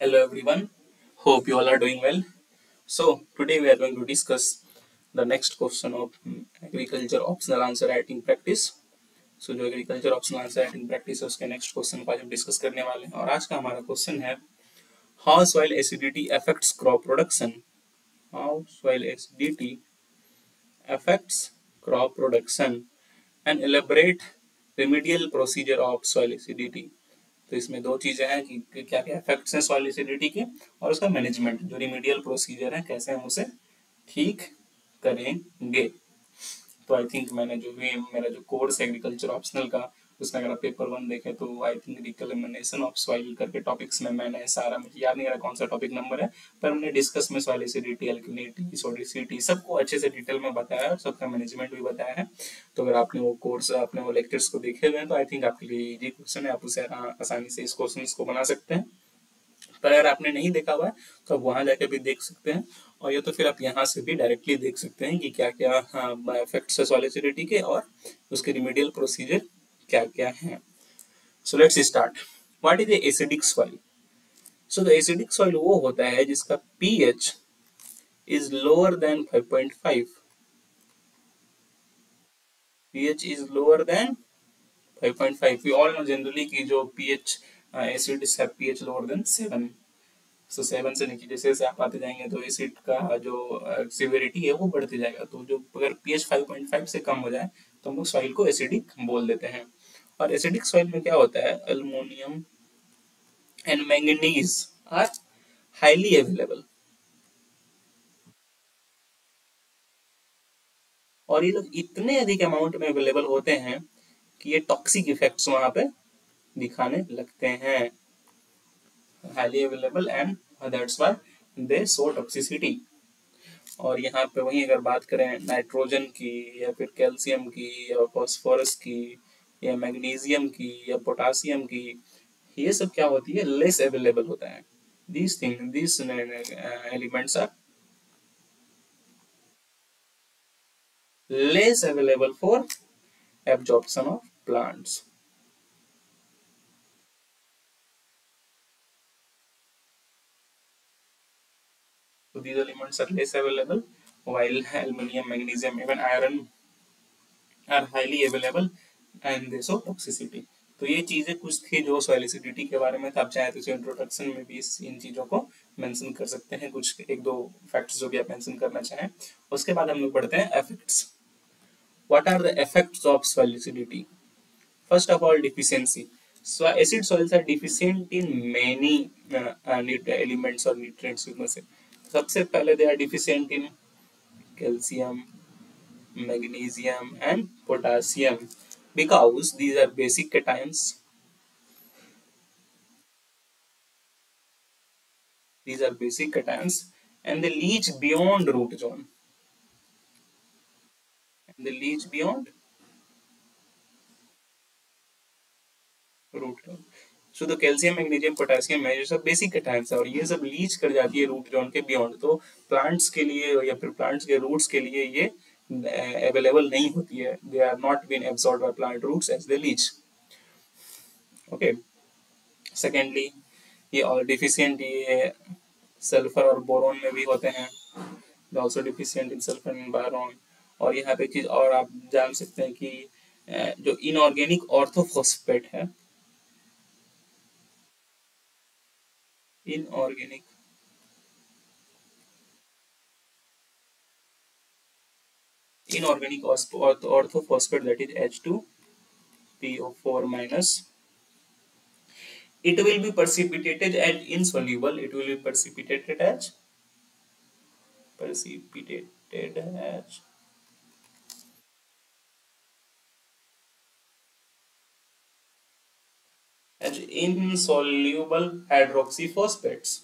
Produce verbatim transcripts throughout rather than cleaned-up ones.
Hello everyone, hope you all are doing well. So today we are going to discuss the next question of mm, agriculture optional answer writing practice. So जो agriculture optional answer writing practice है उसके next question को आज हम discuss करने वाले हैं और आज का हमारा question है how soil acidity affects crop production. How soil acidity affects crop production and elaborate remedial procedure of soil acidity. तो इसमें दो चीजें हैं कि, कि क्या क्या इफेक्ट्स हैं सॉइल एसिडिटी के और उसका मैनेजमेंट जो रिमीडियल प्रोसीजर है कैसे हम उसे ठीक करेंगे। तो आई थिंक मैंने जो भी मेरा जो कोर्स एग्रीकल्चर ऑप्शनल का उसमें अगर आप पेपर वन देखें तो I think reclamation of soil करके टॉपिक्स में मैंने सारा, मुझे याद नहीं आ रहा कौन सा टॉपिक नंबर है, पर मैंने डिस्कस में सॉइल एसिडिटी, अल्कलिनिटी, सोडिसिटी सबको अच्छे से डिटेल में बताया और सबका मैनेजमेंट भी बताया है। तो अगर आपने वो कोर्स आपने वो लेक्चर्स को देखे हुए हैं तो आई थिंक आपके लिए इजी क्वेश्चन है, आप उसे आसानी से इस क्वेश्चन को बना सकते हैं। पर अगर आपने नहीं देखा हुआ है तो आप वहां जाकर भी देख सकते हैं और ये तो फिर आप यहाँ से भी डायरेक्टली देख सकते हैं कि क्या क्या इफेक्ट्स है सॉइल एसिडिटी के और उसके रिमेडियल प्रोसीजर क्या क्या है। So let's start. What is a acidic soil? So the acidic soil वो होता है जिसका pH is lower than five point five. pH is lower than five point five. We all know generally कि जो pH acids have pH lower than seven. So seven से नीचे जैसे जैसे आप आते जाएंगे तो एसिड का जो सिवियरिटी है वो बढ़ती जाएगा। तो जो अगर पीएच फाइव पॉइंट फाइव से कम हो जाए तो हम लोग सॉइल को एसिडिक बोल देते हैं। और एसिडिक सॉइल में क्या होता है, aluminium and manganese are highly available और ये लोग इतने अधिक अमाउंट में अवेलेबल होते हैं कि ये टॉक्सिक इफेक्ट्स वहां पे दिखाने लगते हैं। Highly available and that's why they show toxicity. और यहाँ पे वही अगर बात करें नाइट्रोजन की या फिर कैल्शियम की या फॉस्फोरस की या मैग्नीशियम की या पोटासियम की, ये सब क्या होती है, लेस अवेलेबल होता है। these things these uh, elements are less available for absorption of plants. So these elements are less available while aluminum, magnesium, even iron are highly available and they show toxicity. तो ये चीजें कुछ थी जो soil acidity के बारे में था। आप चाहे तो इसे इंट्रोडक्शन में भी इस इन चीजों को मेंशन कर सकते हैं, कुछ एक दो फैक्ट्स जो भी आप मेंशन करना चाहें। उसके बाद हम लोग पढ़ते हैं effects. What are the effects of soil acidity? First of all deficiency. So acid soils are deficient in many uh, uh, elements or nutrients में से सबसे पहले they are deficient in calcium, magnesium and potassium because these are basic cations. These are basic cations and they leach beyond root zone. And they leach beyond root zone. So the calcium, magnesium, potassium है ये सब basic cations है और ये सब Leach कर जाती है रूट जोन के बियॉन्ड। तो प्लांट्स के लिए या फिर प्लांट्स के रूट्स के लिए ये अवेलेबल नहीं होती है। They are not been absorbed by plant roots as they leach. Okay, secondly ये और डिफिशियंट ये सल्फर और बोरोन में भी होते हैं। They also deficient in sulphur and boron. और यहाँ पे चीज और आप जान सकते हैं कि जो इनऑर्गेनिक ऑर्थोफॉस्फेट है, inorganic inorganic orthophosphate, that is H two P O four minus, it will be precipitated as insoluble. It will be precipitated as precipitated as as insoluble hydroxyphosphates.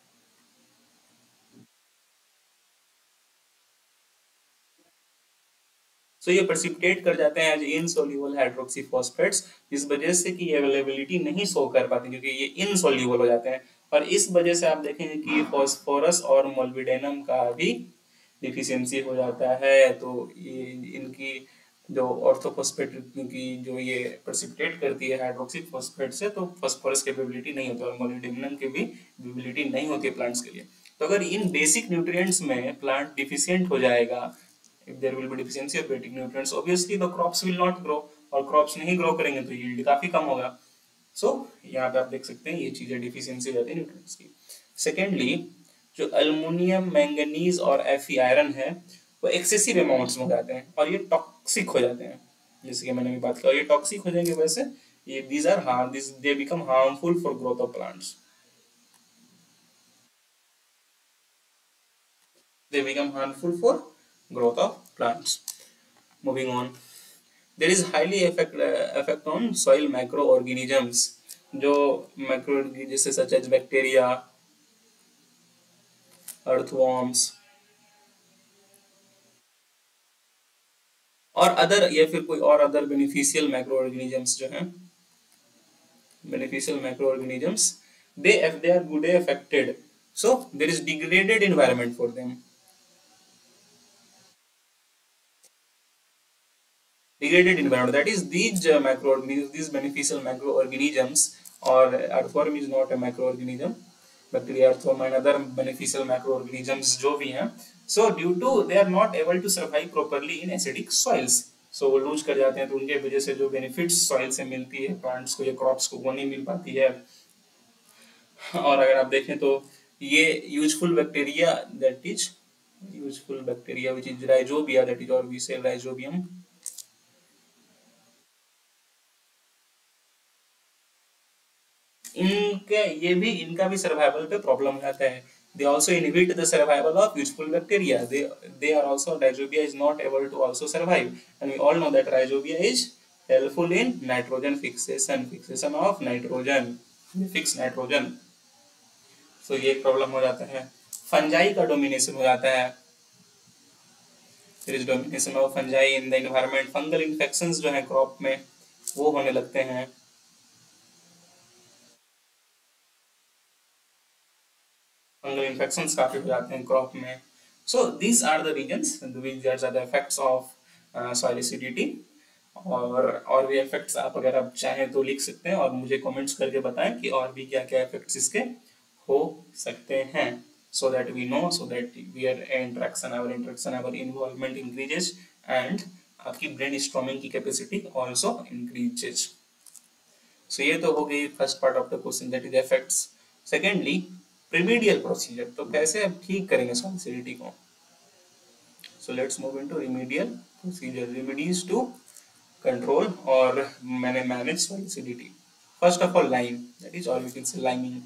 So so, ये प्रेसिपिटेट कर जाते हैं as insoluble हाइड्रोक्सीफॉस्फेट्स, जिस वजह से कि availability नहीं शो कर पाती क्योंकि ये इनसोल्यूबल हो जाते हैं। और इस वजह से आप देखेंगे कि फॉस्फोरस और मोलिब्डेनम का भी डिफिशियंसी हो जाता है। तो ये इनकी जो ऑर्थोफॉस्फेट की जो ये प्रेसिपिटेट करती है हाइड्रोक्सी फॉस्फेट से, तो फास्फोरस कैपेबिलिटी नहीं होती और मोलिब्डेनम की भी एबिलिटी नहीं होती है प्लांट्स के लिए। तो अगर इन बेसिक न्यूट्रिएंट्स में प्लांट डिफिशिएंट हो जाएगा, if there will be deficiency of basic nutrients, obviously the crops will not grow, और क्रॉप्स नहीं ग्रो करेंगे तो यील्ड काफी कम होगा। सो so, यहाँ पे आप देख सकते हैं ये चीजें डिफिशियंसी हो जाती है न्यूट्रिएंट्स की। सेकेंडली, जो अल्मोनियम, मैंगनीज और एफी आयरन है वो एक्सेसिव अमाउंट्स में हो जाते हैं और ये टॉक्सिक हो जाते हैं, जैसे कि मैंने भी बात किया, और ये टॉक्सिक हो जाएंगे वैसे ये these are harm this they become harmful for growth of plants, they become harmful for growth of plants. Moving on, there is highly effect uh, effect on soil microorganisms, जो माइक्रो जैसे such as bacteria, earthworms और other, या फिर कोई और other beneficial micro organisms जो हैं, beneficial microorganisms, they if they are good affected, so there is degraded environment for them, degraded environment, that is these uh, microorganisms, these beneficial microorganisms, or earthworm is not a microorganism, bacteria, earthworm and other beneficial microorganisms जो भी हैं, so due to they are not able to survive properly in acidic soils, so वो lose कर जाते हैं, तो उनके वजह से जो बेनिफिट्स सॉइल से मिलती है प्लांट्स को या क्रॉप्स को वो नहीं मिल पाती है। और अगर आप देखें तो ये useful bacteria, that is useful bacteria which is rhizobia, that is और वी से राइजोबियम, इनके ये भी इनका भी सर्वाइवल पे प्रॉब्लम हो जाता है। They also inhibit the survival of useful bacteria. They they are also, rhizobia is not able to also survive, and we all know that rhizobia is helpful in nitrogen fixation, fixation of nitrogen, fix nitrogen. So ये एक problem हो जाता है। Fungi का domination हो जाता है, there is domination of fungi in the environment, fungal infections जो है क्रॉप में वो होने लगते हैं। फंगल इन्फेक्शंस काफी हो जाते हैं क्रॉप में। So these are the reasons which are the effects of soil acidity, और और भी इफेक्ट्स आप अगर आप चाहें तो लिख सकते हैं और मुझे कमेंट्स करके बताएं कि और भी क्या क्या इफेक्ट्स इसके हो सकते हैं, so that we know, so that we are interaction our interaction our involvement increases and आपकी ब्रेन स्टॉर्मिंग की कैपेसिटी आल्सो इंक्रीजेस। सो ये तो हो गई first part of the question, that is effects. Secondly, remedial procedure, तो कैसे हम ठीक करेंगे सॉइल एसिडिटी को। So let's move into remedial procedure, remedies to control और मैंने manage soil acidity. First of all lime, that is और we can say liming,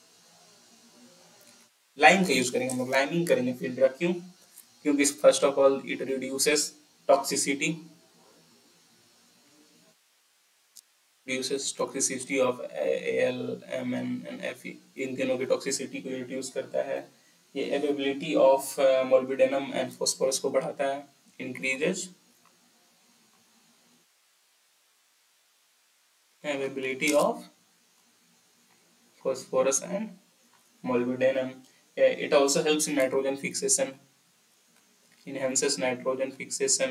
lime का यूज करेंगे हम लोग, लाइमिंग करेंगे फील्ड का, क्यों? क्योंकि first of all it reduces toxicity, reduces toxicity of A L, M N and Fe, इन तीनों की टॉक्सिसिटी को रिड्यूस करता है। ये availability of molybdenum and phosphorus को बढ़ाता है, increases availability of phosphorus and molybdenum. It also helps in nitrogen fixation, enhances nitrogen fixation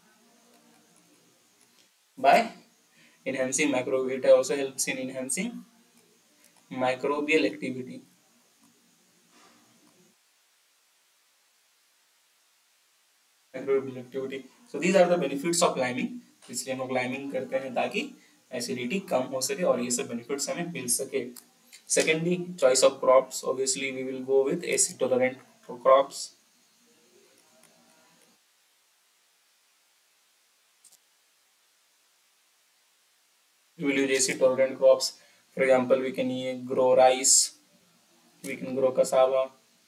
by enhancing microbial. It also helps in enhancing microbial activity. Microbial activity. So these are the benefits of liming. इसलिए हम लोग liming करते हैं ताकि acidity कम हो सके और ये सब बेनिफिट्स हमें मिल सके। Secondly, choice of crops. Obviously, we will go with acid tolerant crops. We will use acid tolerant crops. For example, we can grow rice, we can grow cassava,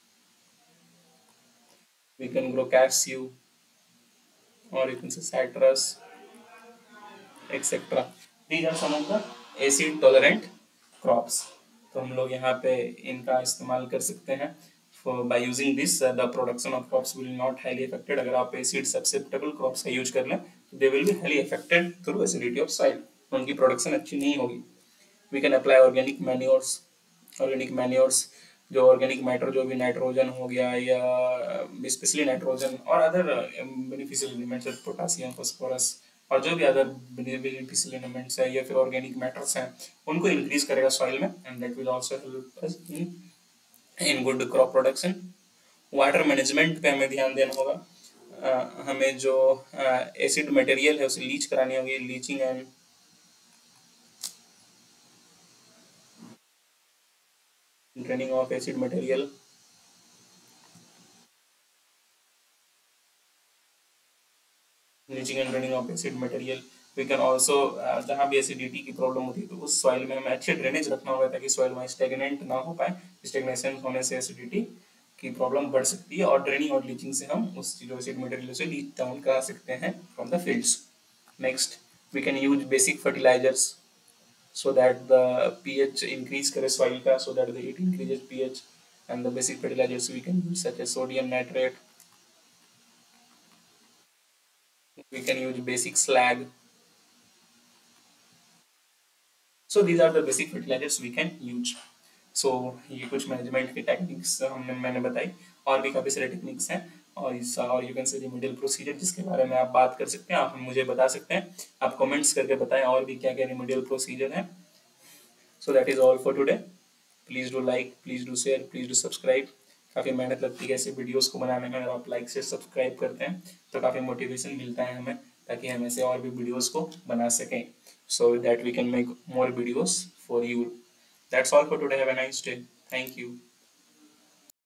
we can grow cashew, or you can say citrus, et cetera. These are some of the acid tolerant crops. तो हम लोग यहाँ पे इनका इस्तेमाल कर सकते हैं। by using this uh, the production of crops will not highly affected। अगर आप acid susceptible crops का यूज कर लें तो they will be highly affected through acidity of soil, उनकी प्रोडक्शन अच्छी नहीं होगी। We can apply organic manures, organic manures जो ऑर्गेनिक मैटर जो भी नाइट्रोजन हो गया या स्पेशली नाइट्रोजन और other beneficial elements potassium, phosphorus और जो भी अदर बेनिफिशियल एलिमेंट्स है या फिर ऑर्गेनिक मैटर्स हैं उनको इंक्रीज करेगा सॉइल में, and that will also help us in in good crop production. Water management पे हमें ध्यान देना होगा। uh, हमें जो एसिड uh, मटेरियल है उसे लीच करानी होगी, leaching and draining of acid material. Leaching and draining of acid material we can also, जहाँ भी एसिडिटी की प्रॉब्लम होती है तो उस सॉइल में हमें अच्छे ड्रेनेज रखना होगा ताकि सॉइल में स्टेगनेंट ना हो पाए। स्टेगनेशन होने से एसिडिटी की प्रॉब्लम बढ़ सकती है, और ड्रेनिंग और लीचिंग से हम उस जो एसिड मटेरियल से लीच डाउन करा सकते हैं from the fields. Next we can use basic fertilizers so that the pH increase करे soil का, so that the it increases pH, and the basic fertilizers we can use such as sodium nitrate, we can use basic slag. So these are the basic fertilizers we can use. So ये कुछ management के techniques हमने मैंने बताई, और भी काफ़ी सारे टेक्निक्स हैं, और इस और you can say remedial procedure जिसके बारे में आप बात कर सकते हैं, आप मुझे बता सकते हैं, आप कमेंट्स करके बताएं और भी क्या क्या रिमेडियल प्रोसीजर है। So that is all for today. Please do like, please do share, please do subscribe. काफ़ी मेहनत लगती है ऐसे वीडियोस को बनाने में, अगर आप लाइक से सब्सक्राइब करते हैं तो काफ़ी मोटिवेशन मिलता है हमें, ताकि हम ऐसे और भी वीडियोस को बना सकें, so that we can make more videos for you. That's all for today. Have a nice day. Thank you.